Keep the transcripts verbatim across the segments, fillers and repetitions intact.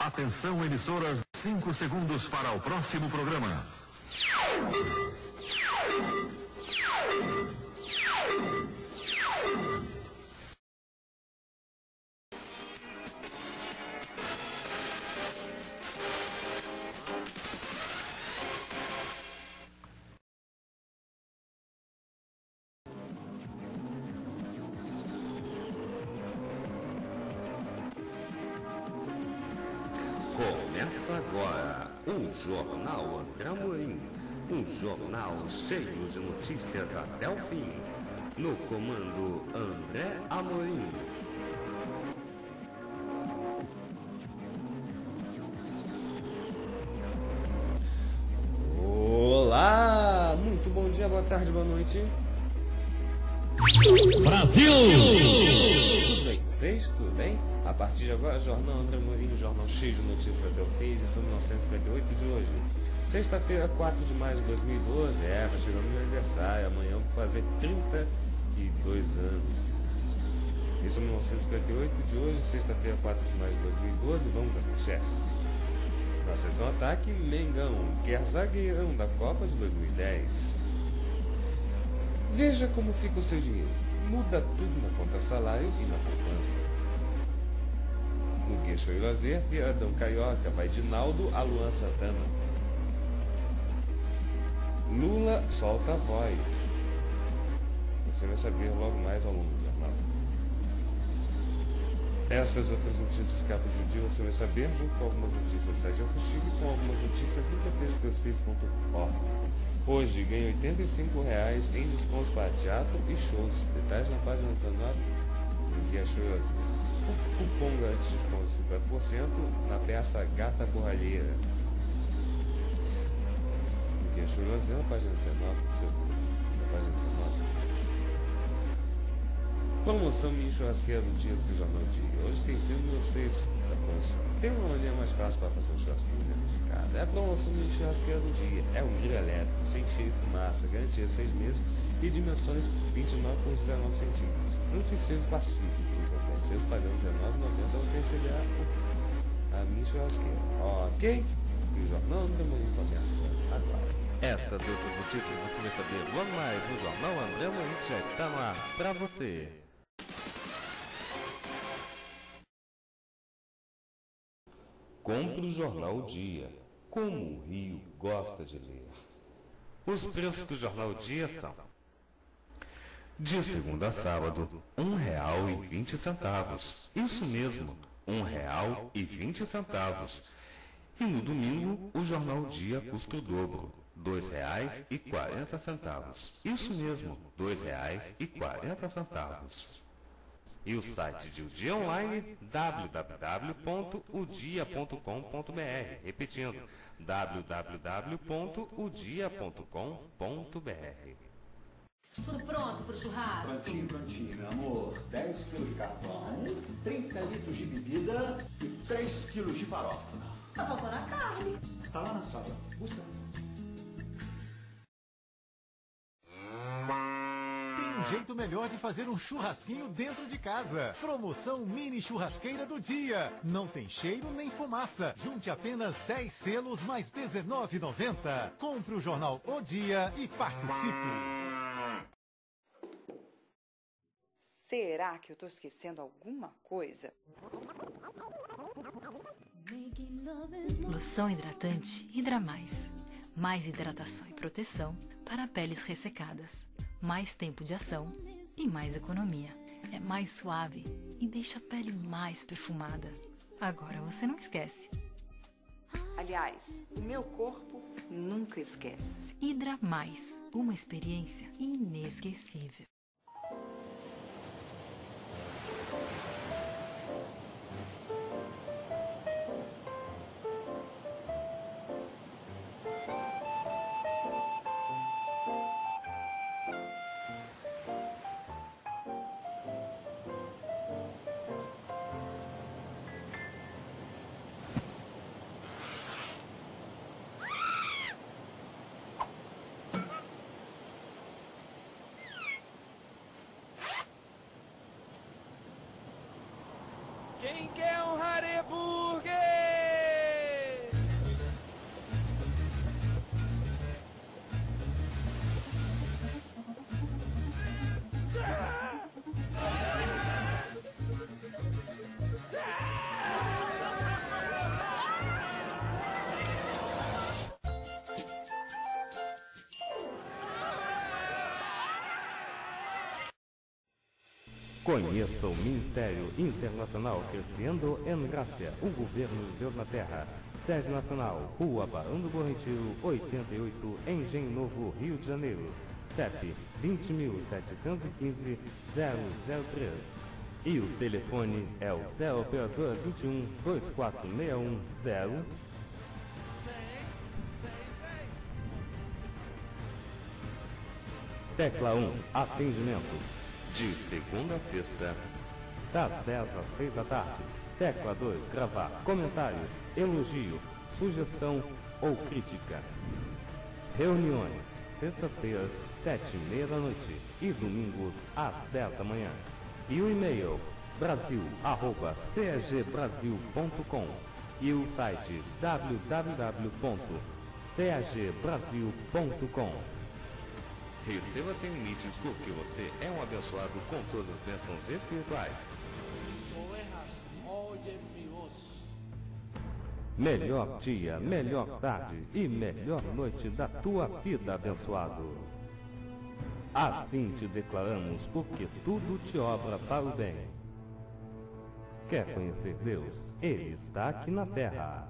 Atenção, emissoras, cinco segundos para o próximo programa. Começa agora o Jornal André Amorim, um jornal cheio de notícias até o fim. No comando André Amorim. Olá, muito bom dia, boa tarde, boa noite. Brasil! Tudo bem com vocês? Tudo bem? A partir de agora, Jornal André Amorim, um jornal cheio de notícias até o fim, edição mil novecentos e cinquenta e oito de hoje. Sexta-feira, quatro de maio de dois mil e doze, é, vai chegar o meu aniversário, amanhã eu vou fazer trinta e dois anos. Edição mil novecentos e cinquenta e oito de hoje, sexta-feira, quatro de maio de dois mil e doze, vamos às manchetes. Na sessão ataque, Mengão quer zagueirão da Copa de dois mil e dez. Veja como fica o seu dinheiro. Muda tudo na conta salário e na poupança. No Guia Show e Lazer, Viadão Carioca vai de Naldo a Luan Santana. Lula solta a voz. Você vai saber logo mais ao longo do jornal. Essas outras notícias de capa de dia você vai saber junto com algumas notícias do site Alfuxico e com algumas notícias em proteja teus filhos ponto org. Hoje ganha oitenta e cinco reais em descontos para teatro e shows. Detalhes na página dezenove do Guia Show e Lazer. O cupom garante desconto de cinquenta por cento na peça Gata Borralheira. No Guia Show e Lazer, na página dezenove, na página dezenove. Promoção mini churrasqueira do dia do Jornal Dia. Hoje tem sido meu seis da promoção. Tem uma maneira mais fácil para fazer um churrasquinho dentro de casa. É a promoção mini churrasqueira do dia. É um grill elétrico, sem cheiro e fumaça, garantia seis meses e dimensões vinte e nove por dezenove centímetros. Juntos e seis pacíficos. Vocês pagando dezenove reais e noventa centavos, você receberá a mini churrasqueira. Ok? E o Jornal André Amorim começa agora. Estas e outras notícias você vai saber logo mais no Jornal André Amorim, que já está no ar para você. Compre o Jornal Dia, como o Rio gosta de ler. Os preços do Jornal Dia são: de segunda a sábado, um real e vinte centavos. Isso mesmo, um real e vinte centavos. E no domingo, o Jornal Dia custa o dobro, dois reais e quarenta centavos. Isso mesmo, dois reais e quarenta centavos. E o site de O Dia Online, w w w ponto o dia ponto com ponto b r. Repetindo, w w w ponto o dia ponto com ponto b r. Tudo pronto pro churrasco? Prontinho, prontinho, meu amor. dez quilos de carvão, trinta litros de bebida e três quilos de farofa. Tá faltando a carne. Tá lá na sala. Busca. Tem um jeito melhor de fazer um churrasquinho dentro de casa. Promoção mini churrasqueira do dia. Não tem cheiro nem fumaça. Junte apenas dez selos mais dezenove reais e noventa centavos. Compre o jornal O Dia e participe. Será que eu tô esquecendo alguma coisa? Loção hidratante Hidra Mais. Mais hidratação e proteção para peles ressecadas. Mais tempo de ação e mais economia. É mais suave e deixa a pele mais perfumada. Agora você não esquece. Aliás, o meu corpo nunca esquece. Hidra Mais. Uma experiência inesquecível. Quem quer um Hare Burger? Conheça o Ministério Internacional Crescendo em Graça, o governo de Deus na Terra. Sede Nacional, Rua Barão do Bom Retiro, oitenta e oito, Engenho Novo, Rio de Janeiro. C E P vinte mil setecentos e quinze, zero zero três. E o telefone é o zero operador vinte e um, vinte e quatro sessenta e um, zero. Tecla um, atendimento. De segunda a sexta, das dez às seis da tarde. Tecla dois, gravar comentário, elogio, sugestão ou crítica. Reuniões, sexta-feira, sete e meia da noite e domingos às dez da manhã. E o e-mail brasil arroba c a g brasil ponto com e o site w w w ponto c a g brasil ponto com. Receba sem limites porque você é um abençoado com todas as bênçãos espirituais. Melhor dia, melhor tarde e melhor noite da tua vida, abençoado. Assim te declaramos, porque tudo te obra para o bem. Quer conhecer Deus? Ele está aqui na terra.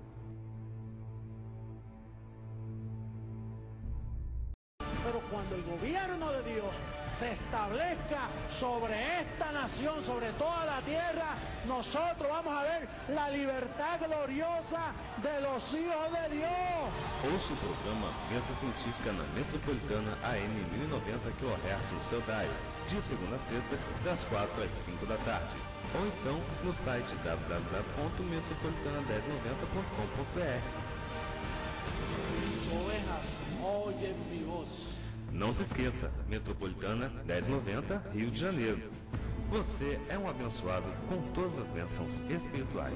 Pero cuando el gobierno de Dios se establezca sobre esta nación, sobre toda la tierra, nosotros vamos a ver la libertad gloriosa de los hijos de Dios. Ouça o programa Venta Científica na Metropolitana A M mil e noventa quilohertz no seu dial, de segunda a sexta, das quatro às cinco da tarde. Ou então no site w w w ponto metropolitana mil e noventa ponto com ponto b r. Mis ovejas oyen mi voz. Não se esqueça, Metropolitana mil e noventa, Rio de Janeiro. Você é um abençoado com todas as bênçãos espirituais.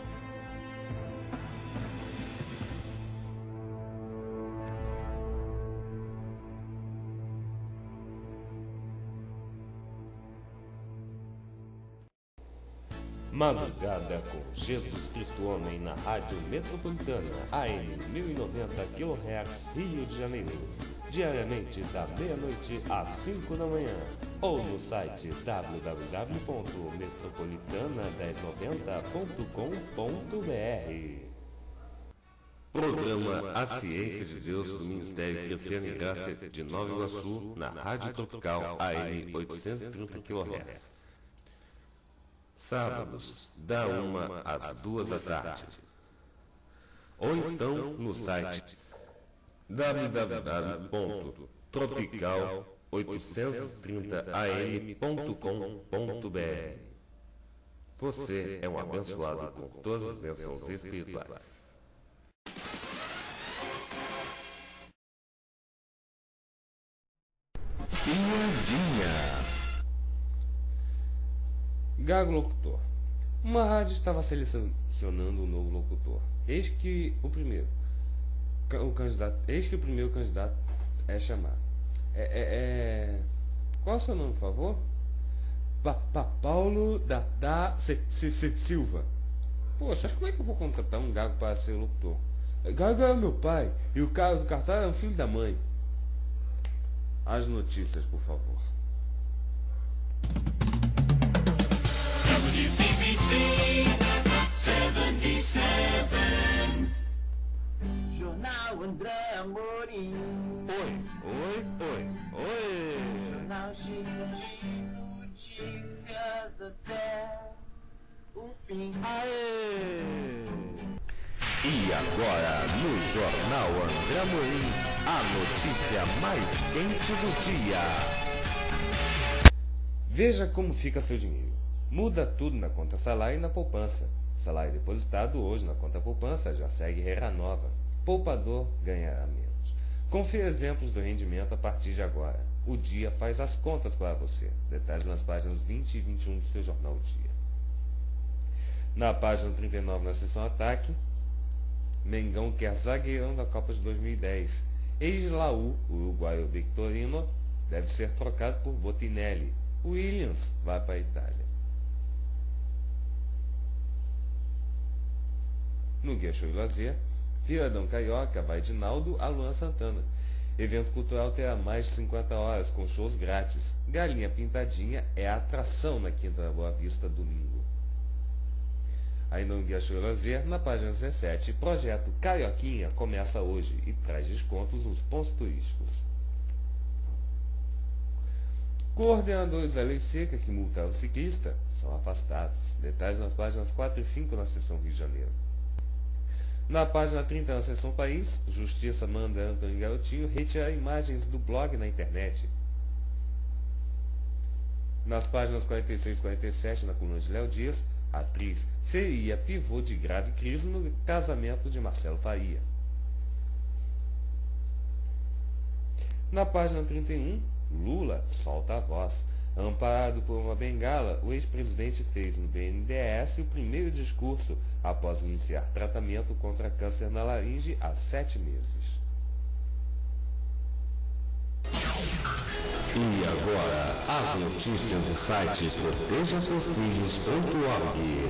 Madrugada com Jesus Cristo Homem na Rádio Metropolitana A M mil e noventa quilohertz, Rio de Janeiro. Diariamente da meia-noite às cinco da manhã. Ou no site w w w ponto metropolitana mil e noventa ponto com ponto b r. Programa A Ciência de Deus do Ministério Crescendo em Graça de Nova Iguaçu, na Rádio Tropical A M oitocentos e trinta quilohertz. Sábados, da uma às duas da tarde. Ou então no site w w w ponto tropical oitocentos e trinta a m ponto com ponto b r. Você é um abençoado com todas as bênçãos espirituais. Piadinha. Gago Locutor. Uma rádio estava selecionando um novo locutor. Eis que o primeiro o candidato, eis que o primeiro candidato é chamado. É, é, é... Qual é o seu nome, por favor? Pa, pa, Paulo da, da C, C, C, Silva. Poxa, como é que eu vou contratar um gago para ser locutor? Gago é meu pai e o cara do cartaz é um filho da mãe. As notícias, por favor. W B B C setenta e sete. Jornal André Amorim. Oi, oi, oi, oi. Jornal cheio de notícias até o fim. Aê! E agora, no Jornal André Amorim, a notícia mais quente do dia. Veja como fica seu dinheiro. Muda tudo na conta salário e na poupança. Salário depositado hoje na conta poupança já segue regra nova. Poupador ganhará menos. Confira exemplos do rendimento a partir de agora. O Dia faz as contas para você. Detalhes nas páginas vinte e vinte e um do seu Jornal Dia. Na página trinta e nove, na seção Ataque, Mengão quer zagueirão da Copa de dois mil e dez. Ex-Laú, o uruguaio Victorino, deve ser trocado por Botinelli. Williams vai para a Itália. No Guia Show e Lazer, Viradão Carioca vai de Naldo a Luan Santana. Evento cultural terá mais de cinquenta horas, com shows grátis. Galinha Pintadinha é a atração na Quinta da Boa Vista, domingo. Ainda no Guia Show e Lazer, na página dezessete, projeto Carioquinha começa hoje e traz descontos nos pontos turísticos. Coordenadores da lei seca que multaram o ciclista são afastados. Detalhes nas páginas quatro e cinco na seção Rio de Janeiro. Na página trinta, na seção País, Justiça manda Antônio Garotinho retirar imagens do blog na internet. Nas páginas quarenta e seis e quarenta e sete, na coluna de Léo Dias, a atriz seria pivô de grave crise no casamento de Marcelo Faria. Na página trinta e um, Lula solta a voz. Amparado por uma bengala, o ex-presidente fez no B N D E S o primeiro discurso após iniciar tratamento contra câncer na laringe há sete meses. E agora, as notícias do site proteja seus filhos ponto org.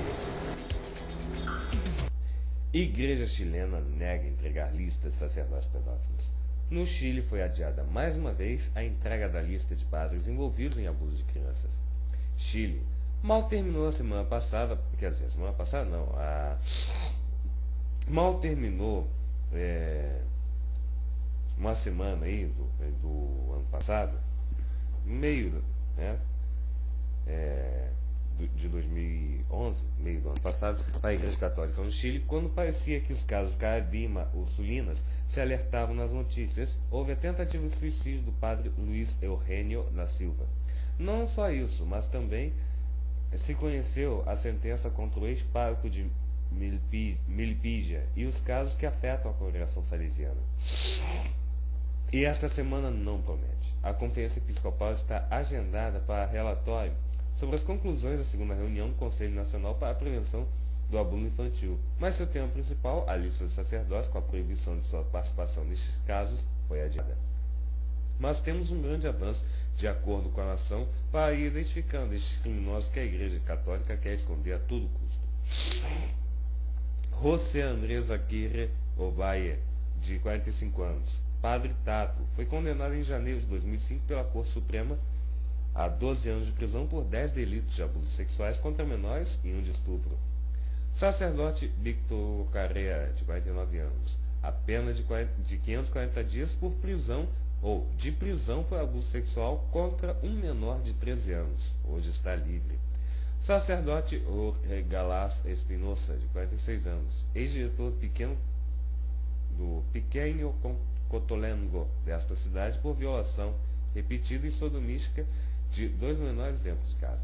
Igreja chilena nega entregar lista de sacerdotes pedófilos. No Chile foi adiada mais uma vez a entrega da lista de padres envolvidos em abuso de crianças. Chile mal terminou a semana passada, quer dizer, semana passada não, a... mal terminou é... uma semana aí do, do ano passado, no meio, né, é... de dois mil e onze, meio do ano passado, a Igreja Católica no Chile, quando parecia que os casos Carabima Ursulinas se alertavam nas notícias, houve a tentativa de suicídio do padre Luiz Eugênio da Silva. Não só isso, mas também se conheceu a sentença contra o ex-pároco de Milpígia e os casos que afetam a congregação salesiana. E esta semana não promete. A Conferência Episcopal está agendada para relatório sobre as conclusões da segunda reunião do Conselho Nacional para a Prevenção do Abuso Infantil, mas seu tema principal, a lista dos sacerdotes com a proibição de sua participação nestes casos, foi adiada. Mas temos um grande avanço, de acordo com a nação, para ir identificando estes criminosos que a Igreja Católica quer esconder a todo custo. José Andrés Aguirre Ovalle, de quarenta e cinco anos, padre Tato, foi condenado em janeiro de dois mil e cinco pela Corte Suprema a doze anos de prisão por dez delitos de abusos sexuais contra menores e um de estupro. Sacerdote Victor Carrera, de quarenta e nove anos, a pena de, de quinhentos e quarenta dias por prisão ou de prisão por abuso sexual contra um menor de treze anos. Hoje está livre. Sacerdote Jorge Galás Espinosa, de quarenta e seis anos, ex-diretor pequeno, do Pequeno Cotolengo desta cidade por violação repetida e sodomística de dois menores dentro de casa.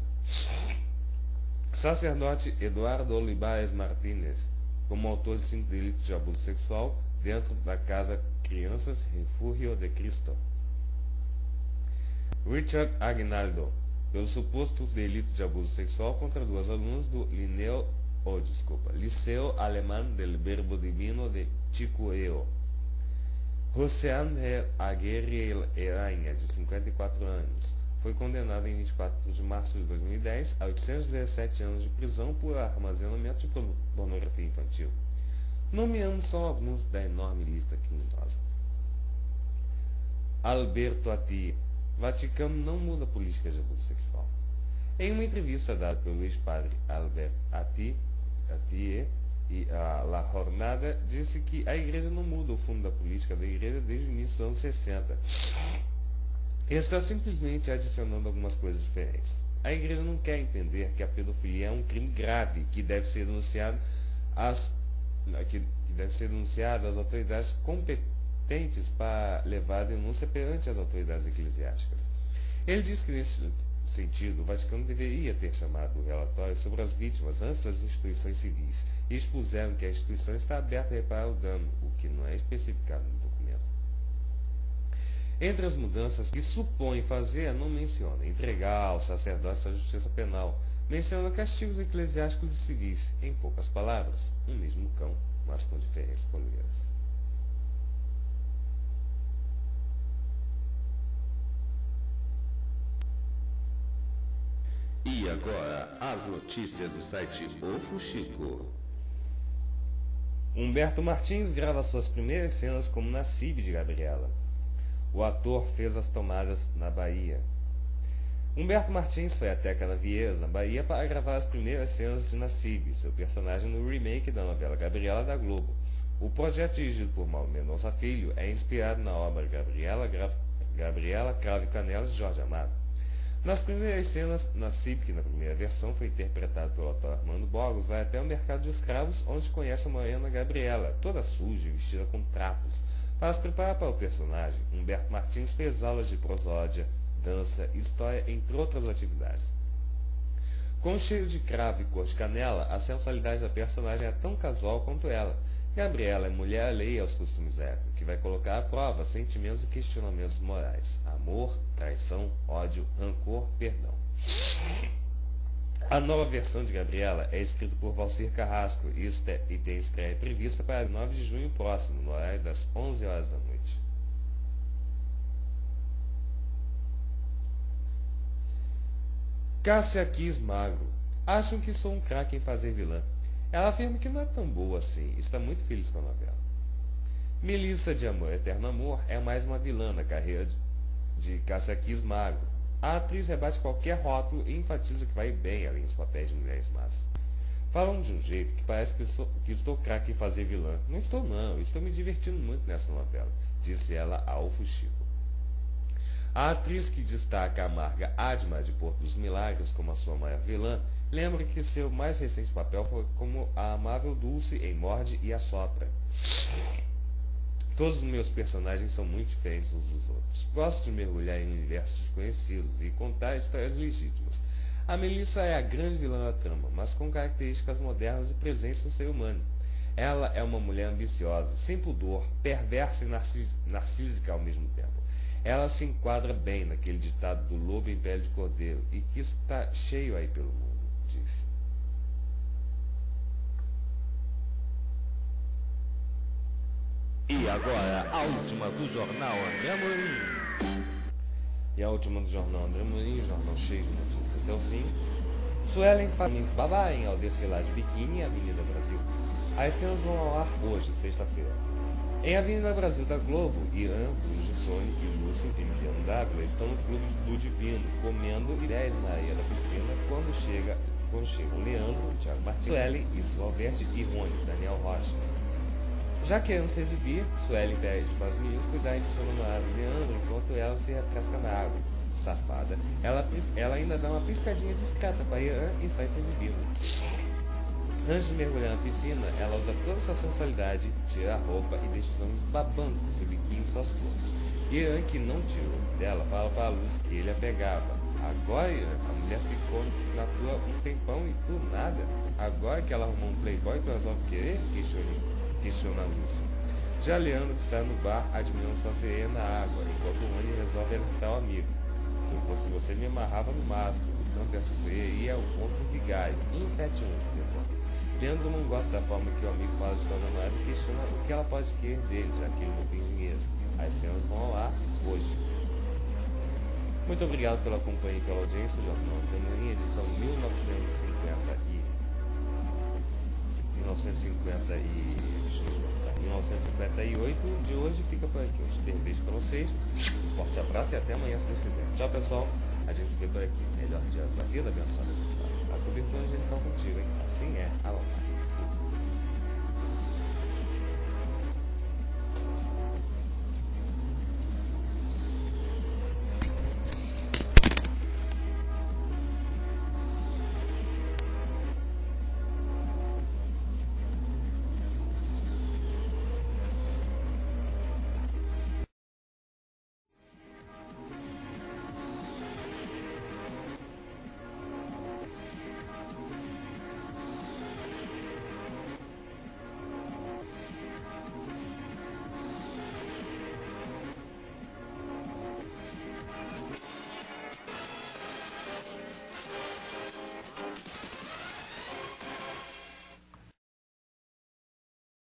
Sacerdote Eduardo Olivares Martínez, como autor de cinco delitos de abuso sexual dentro da casa Crianças Refúgio de Cristo. Richard Aguinaldo, pelo suposto delito de abuso sexual contra duas alunas do Lineo, oh, desculpa, Liceu Alemão del Verbo Divino de Chicoeo. José Ángel Aguirre Eranha, de cinquenta e quatro anos, foi condenado em vinte e quatro de março de dois mil e dez a oitocentos e dezessete anos de prisão por armazenamento de pornografia infantil. Nomeamos só alguns da enorme lista criminosa. Alberto Atti. Vaticano não muda políticas de abuso sexual. Em uma entrevista dada pelo ex-padre Alberto Atti, Atti e a La Jornada, disse que a igreja não muda o fundo da política da igreja desde o início dos anos sessenta. Ele está simplesmente adicionando algumas coisas diferentes. A igreja não quer entender que a pedofilia é um crime grave que deve ser denunciado às, que, que deve ser denunciado às autoridades competentes para levar a denúncia perante as autoridades eclesiásticas. Ele disse que nesse sentido, o Vaticano deveria ter chamado o relatório sobre as vítimas antes das instituições civis e expuseram que a instituição está aberta a reparar o dano, o que não é especificado no documento. Entre as mudanças que supõe fazer, não menciona entregar aos sacerdotes a justiça penal, menciona castigos eclesiásticos e civis, em poucas palavras, um mesmo cão, mas com diferentes coleiras. E agora, as notícias do site O Fuxico. Humberto Martins grava suas primeiras cenas como Nassib de Gabriela. O ator fez as tomadas na Bahia. Humberto Martins foi até Canavieiras, na Bahia, para gravar as primeiras cenas de Nassib, seu personagem no remake da novela Gabriela da Globo. O projeto, dirigido por Mauro Mendonça Filho, é inspirado na obra Gabriela, Gra... Gabriela Cravo e Canela, de Jorge Amado. Nas primeiras cenas, Nassib, que na primeira versão foi interpretado pelo ator Armando Bogos, vai até o mercado de escravos, onde conhece a morena Gabriela, toda suja e vestida com trapos. Para se preparar para o personagem, Humberto Martins fez aulas de prosódia, dança, história, entre outras atividades. Com cheiro de cravo e cor de canela, a sensualidade da personagem é tão casual quanto ela. Gabriela é mulher alheia aos costumes héteros, que vai colocar à prova sentimentos e questionamentos morais. Amor, traição, ódio, rancor, perdão. A nova versão de Gabriela é escrita por Valcir Carrasco e tem estreia prevista para nove de junho próximo, no horário das onze horas da noite. Cássia Kiss Magro. Acham que sou um craque em fazer vilã. Ela afirma que não é tão boa assim e está muito feliz com a novela. Melissa de Amor Eterno Amor é mais uma vilã na carreira de Cássia Kiss Magro. A atriz rebate qualquer rótulo e enfatiza que vai bem além dos papéis de mulheres más. Falam de um jeito que parece que, sou, que estou craque em fazer vilã. Não estou não, estou me divertindo muito nessa novela, disse ela ao Fuxico. A atriz que destaca a amarga Adma de Porto dos Milagres como a sua maior vilã, lembra que seu mais recente papel foi como a amável Dulce em Morde e Assopra. Todos os meus personagens são muito diferentes uns dos outros. Gosto de mergulhar em universos desconhecidos e contar histórias legítimas. A Melissa é a grande vilã da trama, mas com características modernas e presentes no ser humano. Ela é uma mulher ambiciosa, sem pudor, perversa e narcis- narcísica ao mesmo tempo. Ela se enquadra bem naquele ditado do lobo em pele de cordeiro e que está cheio aí pelo mundo, disse. E agora, a última do jornal André Amorim. E a última do jornal André Amorim, jornal cheio de notícias até o fim. Suelen faz babaem ao desfilar de biquíni em Avenida Brasil. As cenas vão ao ar hoje, sexta-feira. Em Avenida Brasil da Globo, Irã, Luiz Gissone e Lúcio Emiliano Dávila estão no Clube do Divino, comendo ideias na areia da piscina quando chega, quando chegam Leandro, Thiago Martins, Suelen, Isis Valverde e Rony, Daniel Rocha. Já querendo se exibir, Suelen pede para os meninos cuidarem de seu namorado Leandro enquanto ela se refresca na água. Safada, ela, ela ainda dá uma piscadinha discreta para Irã e sai se exibindo. Antes de mergulhar na piscina, ela usa toda a sua sensualidade, tira a roupa e deixa os homens babando com seu biquíni e suas flores. Irã, que não tirou dela, fala para a Luz que ele a pegava. Agora, Irã, a mulher ficou na tua um tempão e tu nada. Agora que ela arrumou um playboy, tu resolve querer? Questiona, questiona a Luz. Já Leandro está no bar admirando sua sereia na água, enquanto o Rony resolve alertar o amigo. Se eu fosse você, me amarrava no mastro. Tanto essa sereia ia ao ponto do vigário. um sete um, depois. Leandro não gosta da forma que o amigo fala de sua namorada e questiona o que ela pode querer dele, já que ele não tem dinheiro. As cenas vão ao ar hoje. Muito obrigado pela companhia e pela audiência. O Jornal André Amorim, edição mil novecentos e cinquenta e... mil novecentos e cinquenta e... mil novecentos e cinquenta e oito de hoje fica por aqui. Um super beijo para vocês. Um forte abraço e até amanhã, se Deus quiser. Tchau, pessoal. A gente se vê por aqui. Melhor dia da vida, abençoado. A cobertura angelical contigo, hein? Assim é a Alma.